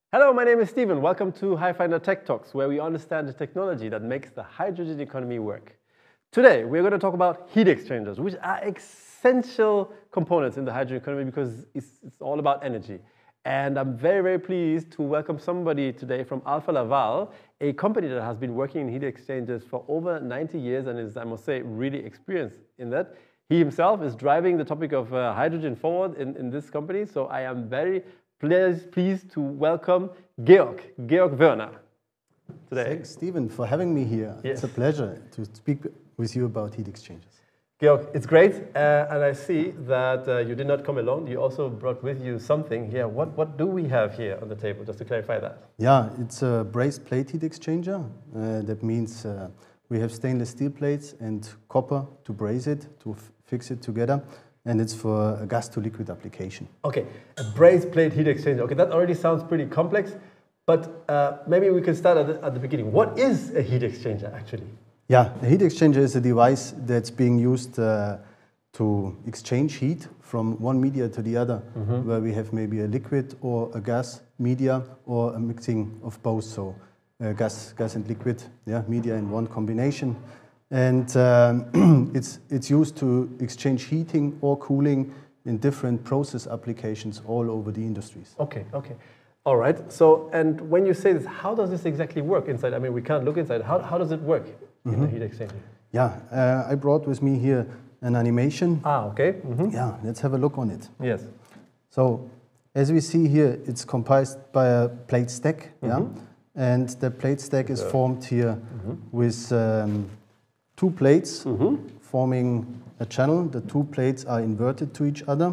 Hello, my name is Steven. Welcome to Hyfindr Tech Talks, where we understand the technology that makes the hydrogen economy work. Today, we're going to talk about heat exchangers, which are essential components in the hydrogen economy because it's all about energy. And I'm very, very pleased to welcome somebody today from Alfa Laval, a company that has been working in heat exchangers for over 90 years and is, I must say, really experienced in that. He himself is driving the topic of hydrogen forward in this company. So I am very pleased to welcome Georg Wörner today. Thanks, Steven, for having me here. Yes. It's a pleasure to speak with you about heat exchangers. Georg, it's great, and I see that you did not come alone. You also brought with you something here. What do we have here on the table, just to clarify that? Yeah, it's a brazed plate heat exchanger. That means we have stainless steel plates and copper to braze it, to fix it together. And it's for a gas-to-liquid application. Okay, a brazed plate heat exchanger. Okay, that already sounds pretty complex, but maybe we can start at the beginning. What is a heat exchanger, actually? Yeah, a heat exchanger is a device that's being used to exchange heat from one media to the other, where we have maybe a liquid or a gas media or a mixing of both, so gas and liquid media in one combination. And it's used to exchange heating or cooling in different process applications all over the industries. Okay. All right. So, and when you say this, how does this exactly work inside? I mean, we can't look inside. How does it work in the heat exchanger? Yeah, I brought with me here an animation. Okay. Yeah, let's have a look on it. Yes. So, as we see here, it's comprised by a plate stack. And the plate stack is formed here with two plates forming a channel. The two plates are inverted to each other.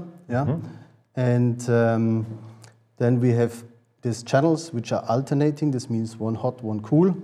And then we have these channels which are alternating. This means one hot, one cool.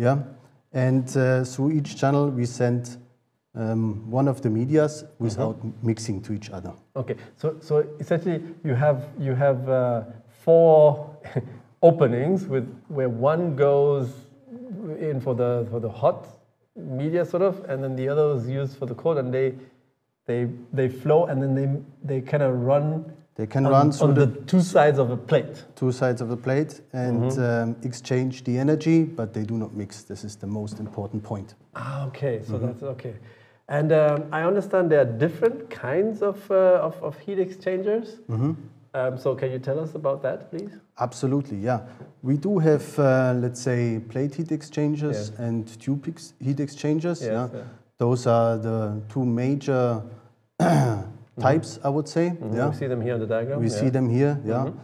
And through each channel we send one of the medias without mixing to each other. Okay. So essentially you have four openings where one goes in for the hot media sort of, and then the other is used for the cold, and they flow, and then they kind of run. They can run through the two sides of a plate. Two sides of the plate and exchange the energy, but they do not mix. This is the most important point. Okay, so that's okay. And I understand there are different kinds of heat exchangers. So can you tell us about that, please? Absolutely, yeah. We do have, let's say, plate heat exchangers and tube heat exchangers. Those are the two major types, I would say. We see them here on the diagram. We see them here,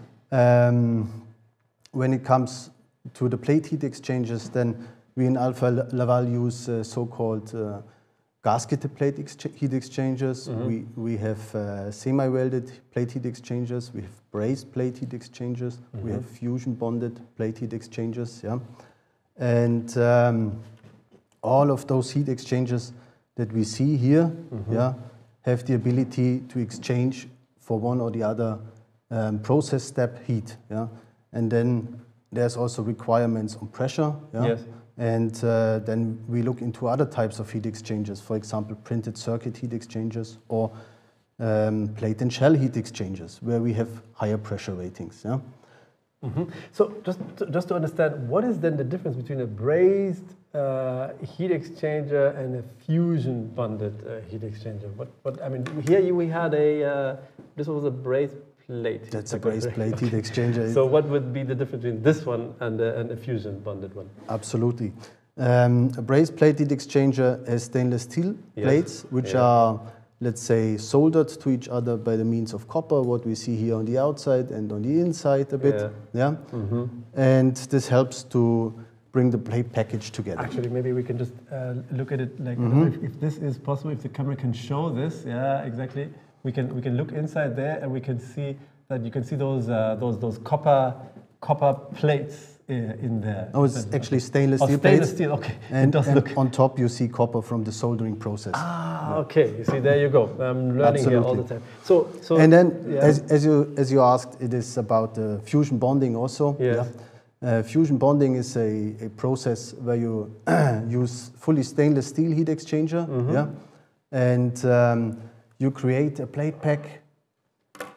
When it comes to the plate heat exchangers, then we in Alfa Laval use so-called gasketed plate heat exchangers. We have semi-welded plate heat exchangers. We have brazed plate heat exchangers. We have fusion bonded plate heat exchangers. And all of those heat exchangers that we see here, have the ability to exchange for one or the other process step heat. And then there's also requirements on pressure. And then we look into other types of heat exchangers, for example, printed circuit heat exchangers or plate and shell heat exchangers, where we have higher pressure ratings. So just to understand, what is then the difference between a brazed heat exchanger and a fusion bonded heat exchanger? What I mean, here we had this was a brazed plate. That's a brazed plate heat exchanger. So what would be the difference between this one and a fusion bonded one? Absolutely. A brazed plate heat exchanger has stainless steel plates, which are, let's say, soldered to each other by the means of copper, what we see here on the outside and on the inside a bit. And this helps to bring the plate package together. Actually, maybe we can just look at it like, if this is possible, if the camera can show this. Exactly. We can look inside there, and we can see that you can see those copper plates in there. Oh, it's actually stainless steel plates. Stainless steel, okay. And on top you see copper from the soldering process. Okay. You see, there you go. I'm learning here all the time. So and then, as you asked, it is about fusion bonding also. Fusion bonding is a process where you use fully stainless steel heat exchanger. And you create a plate pack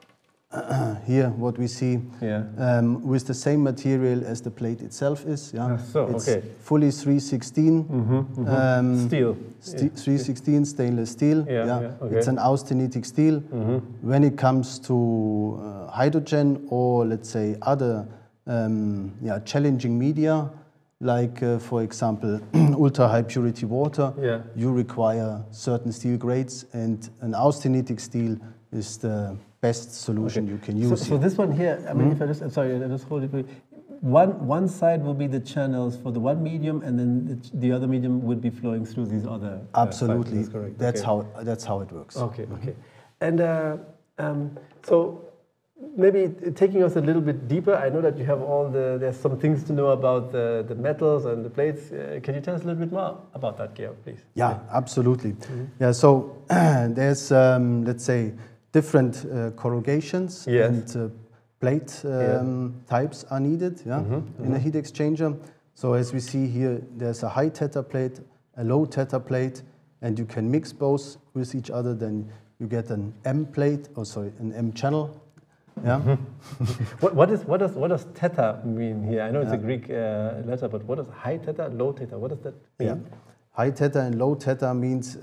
here what we see with the same material as the plate itself is. Yeah, it's fully 316 steel. 316 stainless steel. It's an austenitic steel. When it comes to hydrogen or let's say other challenging media, like for example ultra high purity water, you require certain steel grades, and an austenitic steel is the best solution you can use. So this one here, I mean, if I just, sorry, I just hold it for you. One side will be the channels for the one medium, and then the other medium would be flowing through these other. Absolutely, sides. That's correct. That's how it works. Okay, okay. And so maybe taking us a little bit deeper, I know that you have there's some things to know about the metals and the plates. Can you tell us a little bit more about that, Georg, please? Yeah, absolutely. Yeah, so there's, let's say, different corrugations and plate types are needed in a heat exchanger. So as we see here, there's a high tether plate, a low tether plate, and you can mix both with each other. Then you get an M plate, an M channel. Yeah. What does theta mean here? I know it's a Greek letter, but what is high theta, low theta? What does that mean? Yeah. High theta and low theta means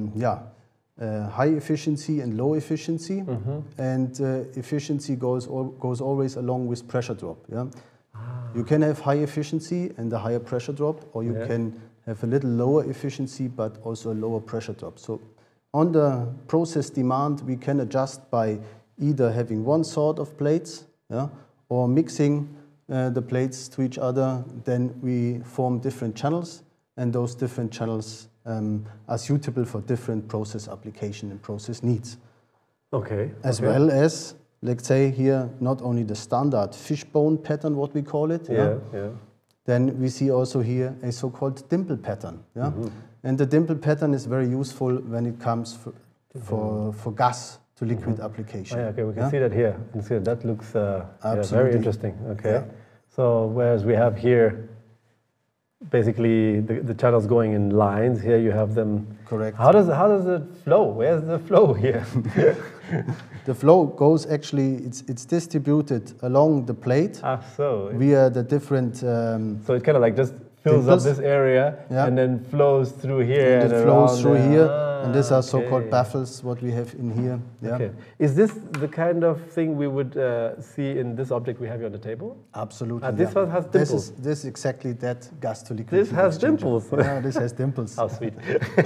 high efficiency and low efficiency, and efficiency goes always along with pressure drop. Yeah, you can have high efficiency and a higher pressure drop, or you can have a little lower efficiency but also a lower pressure drop. So on the process demand, we can adjust by either having one sort of plates, or mixing the plates to each other. Then we form different channels, and those different channels are suitable for different process application and process needs. Okay. As well as, let's say here, not only the standard fishbone pattern, what we call it. Then we see also here a so-called dimple pattern. And the dimple pattern is very useful when it comes for gas to liquid application. Okay, we can see that here. You can see that looks very interesting. Okay. So whereas we have here basically the channels going in lines, here you have them. Correct. How does it flow? Where's the flow here? The flow goes actually, it's distributed along the plate via the different. So it kind of like just fills up this area and then flows through here. And it flows through here, and these are so-called baffles, what we have in here. Okay. Is this the kind of thing we would see in this object we have here on the table? Absolutely. This one has dimples. This is exactly that gas to liquid. This has dimples. Yeah, this has dimples. How sweet.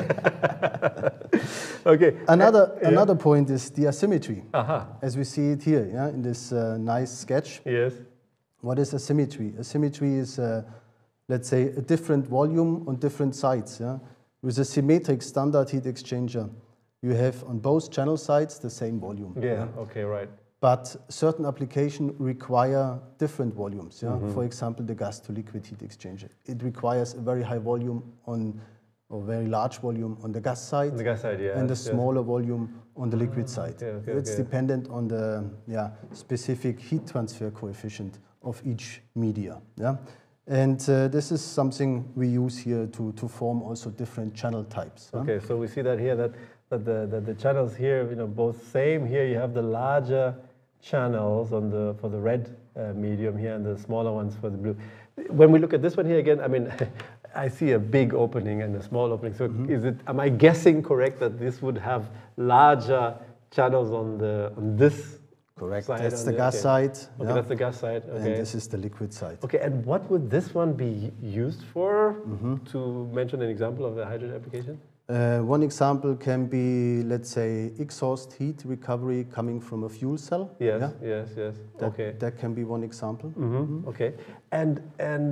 Okay. Another point is the asymmetry, as we see it here, in this nice sketch. Yes. What is asymmetry? Asymmetry is, let's say, a different volume on different sides. With a symmetric standard heat exchanger, you have on both channel sides the same volume. Okay, right. But certain applications require different volumes. For example, the gas to liquid heat exchanger. It requires a very high volume or very large volume on the gas side. And a smaller volume on the liquid side. It's dependent on the specific heat transfer coefficient of each media. And this is something we use here to form also different channel types. Okay, so we see that here that the channels here, both same. Here you have the larger channels for the red medium here, and the smaller ones for the blue. When we look at this one here again, I mean, I see a big opening and a small opening. So am I guessing correct that this would have larger channels on this? Correct. That's the gas side. Okay, that's the gas side. Okay. And this is the liquid side. Okay, and what would this one be used for? To mention an example of the hydrogen application? One example can be, let's say, exhaust heat recovery coming from a fuel cell. Yes. That can be one example. Okay, and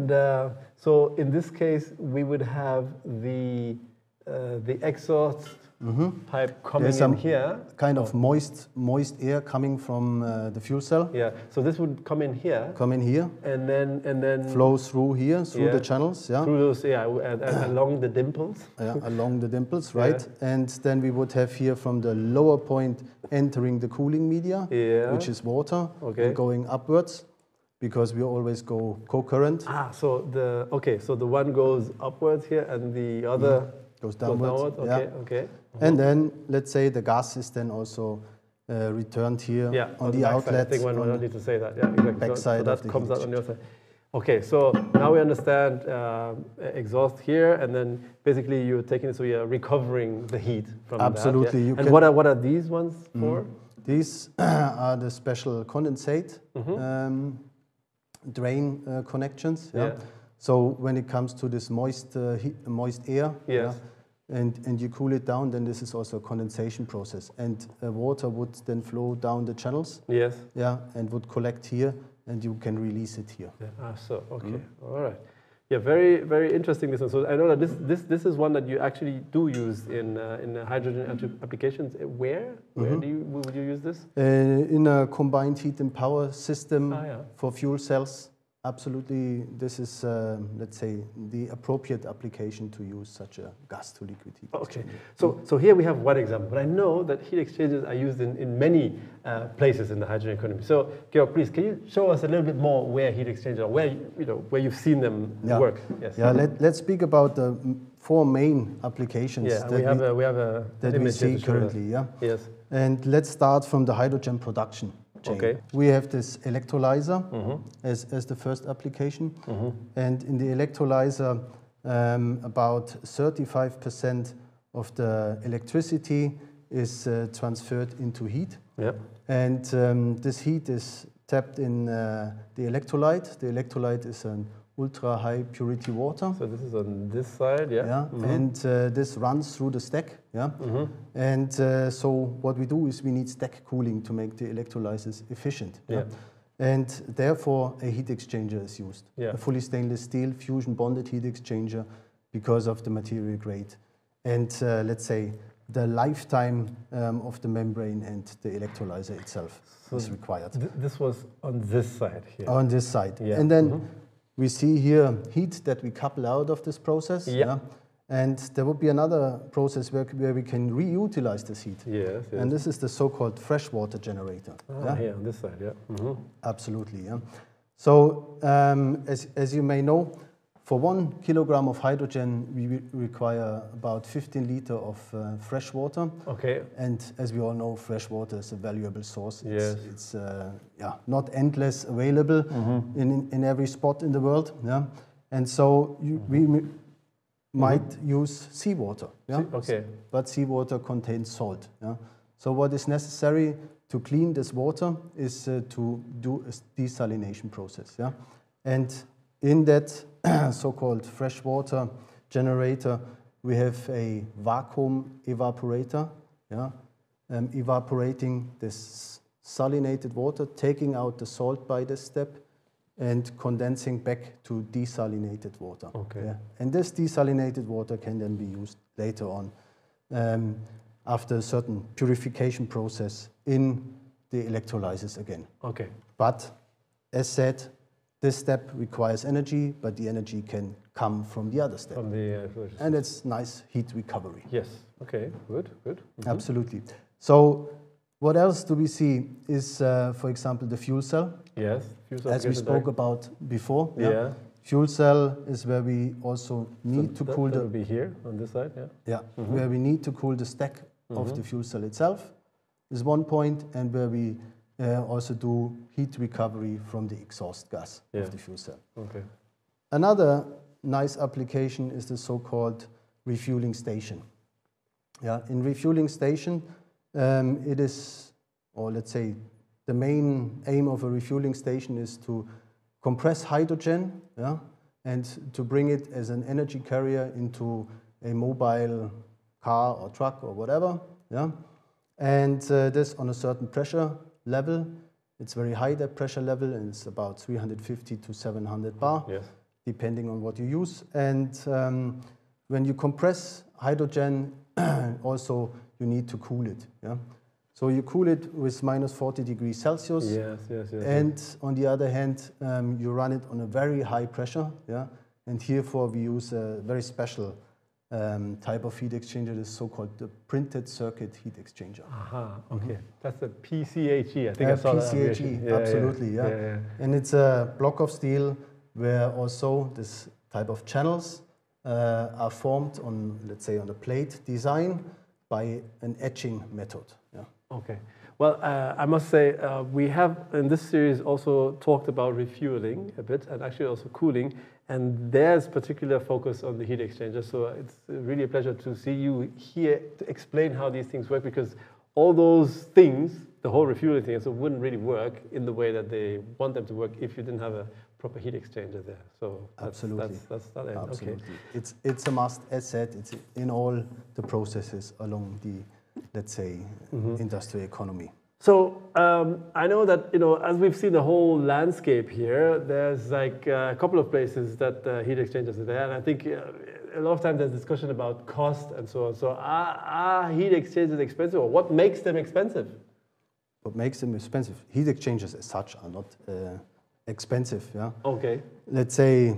so in this case we would have the exhaust pipe coming in here. Kind of moist air coming from the fuel cell. Yeah. So this would come in here. And then flow through here through the channels. Through those and along the dimples. Along the dimples, right? And then we would have here from the lower point entering the cooling media, which is water, and going upwards, because we always go co-current. So the one goes upwards here and the other goes downwards. Okay. And then, let's say the gas is then also returned here on the back outlet. Side. I think one need to say that. Yeah, exactly. Back side so that comes out on your side. Okay, so now we understand exhaust here, and then basically you're taking it, so you're recovering the heat from Absolutely. that. Yeah? And what are these ones for? These are the special condensate drain connections. Yeah. So when it comes to this moist air, and you cool it down, then this is also a condensation process, and water would then flow down the channels. Yes. Yeah, and would collect here, and you can release it here. Yeah. So okay, all right. Yeah, very, very interesting this one. So I know that this is one that you actually do use in hydrogen applications. Where would you use this? In a combined heat and power system for fuel cells. Absolutely, this is, let's say, the appropriate application to use such a gas-to-liquid heat exchanger. Okay, so here we have one example, but I know that heat exchangers are used in many places in the hydrogen economy. So, Georg, please, can you show us a little bit more where heat exchangers are, where you've seen them work? Yes. Yeah, let's speak about the 4 main applications that we see currently. Yeah. Yes. And let's start from the hydrogen production chain. Okay. We have this electrolyzer as the first application, and in the electrolyzer, about 35% of the electricity is transferred into heat. Yep. And this heat is tapped in the electrolyte. The electrolyte is an ultra high purity water. So this is on this side, and this runs through the stack, and so what we do is we need stack cooling to make the electrolyzers efficient, and therefore a heat exchanger is used, a fully stainless steel fusion bonded heat exchanger, because of the material grade and let's say the lifetime of the membrane and the electrolyzer itself is required. This was on this side here. On this side, and then we see here heat that we couple out of this process. And there would be another process where we can reutilize this heat. Yes. And this is the so-called freshwater generator. Here on this side, Absolutely, So as you may know, for 1 kilogram of hydrogen, we require about 15 liters of fresh water. Okay. And as we all know, fresh water is a valuable source. Yes. It's not endless available in every spot in the world. And so we might use seawater. Okay. But seawater contains salt. So what is necessary to clean this water is to do a desalination process. And in that so-called freshwater generator, we have a vacuum evaporator, evaporating this salinated water, taking out the salt by this step, and condensing back to desalinated water. Okay. And this desalinated water can then be used later on after a certain purification process in the electrolyzers again. Okay. But as said, this step requires energy, but the energy can come from the other step. And it's nice heat recovery. Yes. Okay. Good. Absolutely. So what else do we see is, for example, the fuel cell. Yes. Fuel cell. As we spoke about before. Yeah. Fuel cell is where we also need to cool that will be here on this side. Where we need to cool the stack of the fuel cell itself is one point, and where we also do heat recovery from the exhaust gas of the fuel cell. Okay. Another nice application is the so-called refueling station. In refueling station, it is, or let's say, the main aim of a refueling station is to compress hydrogen, and to bring it as an energy carrier into a mobile car or truck or whatever, and this on a certain pressure level. It's very high, that pressure level, and it's about 350 to 700 bar, depending on what you use. And when you compress hydrogen, also you need to cool it. So you cool it with minus 40 degrees Celsius. Yes. And on the other hand, you run it on a very high pressure. And herefore we use a very special type of heat exchanger, the so-called the printed circuit heat exchanger. Okay. That's the PCHE. I think I saw that. PCHE, absolutely, And it's a block of steel where also this type of channels are formed on, let's say, on a plate design by an etching method. Okay. Well, I must say, we have in this series also talked about refueling a bit and actually also cooling, and there's particular focus on the heat exchanger. So it's really a pleasure to see you here to explain how these things work, because all those things, the whole refueling thing, so wouldn't really work in the way that they want them to work if you didn't have a proper heat exchanger there. So absolutely, that's that end. Absolutely. Okay. It's a must, as said. It's in all the processes along the, let's say, industrial economy. So I know that, you know, as we've seen the whole landscape here, there's like a couple of places that heat exchangers are there, and I think a lot of times there's discussion about cost and so on. So are heat exchangers expensive, or what makes them expensive? What makes them expensive? Heat exchangers as such are not expensive. Yeah. Okay. Let's say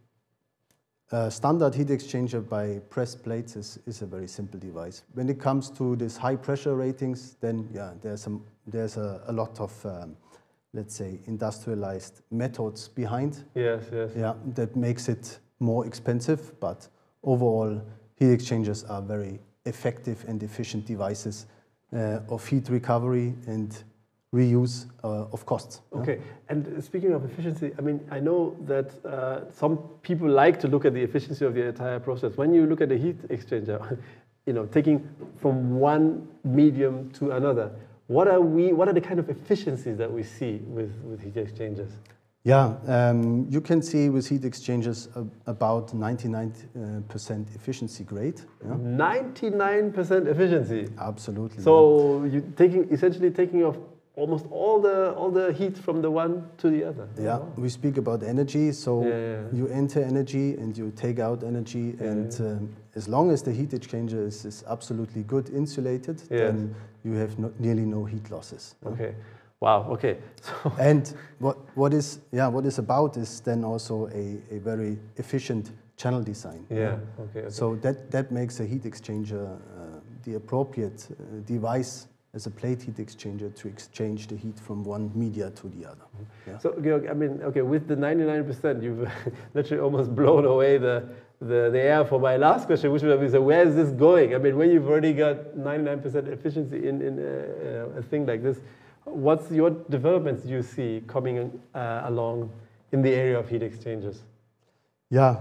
a standard heat exchanger by pressed plates is a very simple device. When it comes to these high pressure ratings, then yeah, there's a lot of let's say industrialized methods behind. Yes, yes. Yeah, that makes it more expensive, but overall heat exchangers are very effective and efficient devices of heat recovery and reuse of costs. Okay, and speaking of efficiency, I mean, I know that some people like to look at the efficiency of the entire process. When you look at the heat exchanger, you know, taking from one medium to another, what are the kind of efficiencies that we see with heat exchangers? Yeah, you can see with heat exchangers about 99% efficiency grade. Yeah? 99% efficiency. Absolutely. So you essentially taking off almost all the heat from the one to the other. Yeah, we speak about energy, so you enter energy and you take out energy, and as long as the heat exchanger is absolutely good insulated, then you have nearly no heat losses. Okay. Wow. Okay. So and what is about is then also a very efficient channel design. Yeah. Okay. So that makes a heat exchanger the appropriate device as a plate heat exchanger to exchange the heat from one media to the other. Yeah. So, Georg, I mean, okay, with the 99%, you've literally almost blown away the air for my last question, which would be, so where is this going? I mean, when you've already got 99% efficiency in a thing like this, what's your developments you see coming along in the area of heat exchangers? Yeah,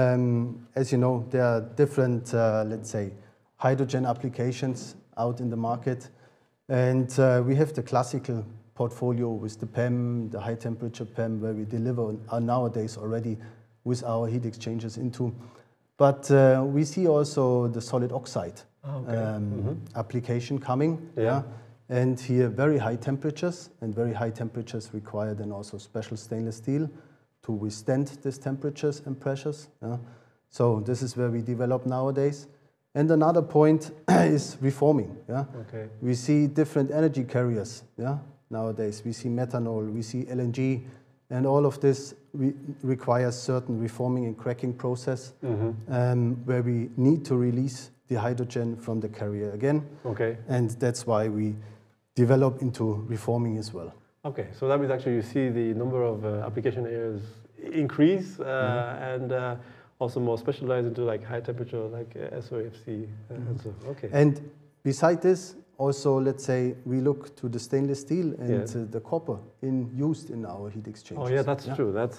as you know, there are different, let's say, hydrogen applications out in the market. And we have the classical portfolio with the PEM, the high temperature PEM, where we deliver nowadays already with our heat exchangers into. But we see also the solid oxide application coming. Yeah. And here very high temperatures, and very high temperatures require then also special stainless steel to withstand these temperatures and pressures. Yeah. So this is where we develop nowadays. And another point is reforming. Yeah? Okay. We see different energy carriers. Yeah? Nowadays we see methanol, we see LNG, and all of this requires certain reforming and cracking process where we need to release the hydrogen from the carrier again. Okay. And that's why we develop into reforming as well. Okay, so that means actually you see the number of application areas increase and also more specialized into like high temperature, like SOFC and so. Okay. And beside this, also let's say we look to the stainless steel and the copper used in our heat exchangers. Oh yeah, that's true. That's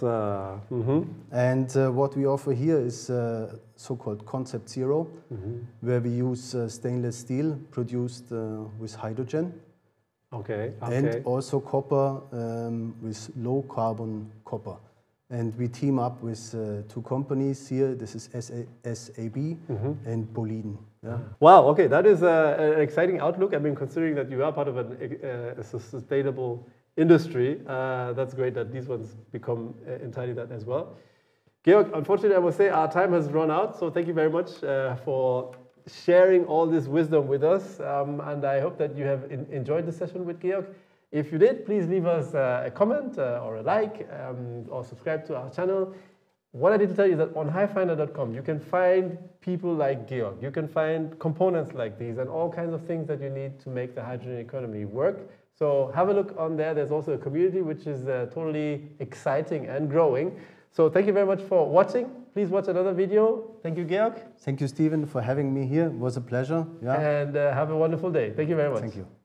And what we offer here is so-called Concept Zero, where we use stainless steel produced with hydrogen. Okay. And also copper with low carbon copper. And we team up with two companies here. This is SAB and Boliden. Yeah. Wow, okay, that is an exciting outlook. I mean, considering that you are part of a sustainable industry, that's great that these ones become entirely that as well. Georg, unfortunately, I must say our time has run out. So thank you very much for sharing all this wisdom with us. And I hope that you have enjoyed the session with Georg. If you did, please leave us a comment or a like or subscribe to our channel. What I need to tell you is that on Hyfindr.com, you can find people like Georg. You can find components like these and all kinds of things that you need to make the hydrogen economy work. So have a look on there. There's also a community which is totally exciting and growing. So thank you very much for watching. Please watch another video. Thank you, Georg. Thank you, Stephen, for having me here. It was a pleasure. Yeah. And have a wonderful day. Thank you very much. Thank you.